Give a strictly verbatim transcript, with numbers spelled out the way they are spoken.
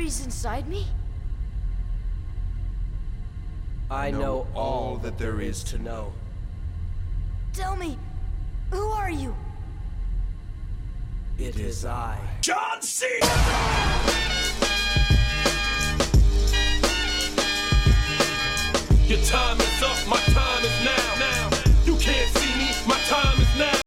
memories inside me? I know all that there is to know. Tell me, who are you? It is I. John Cena!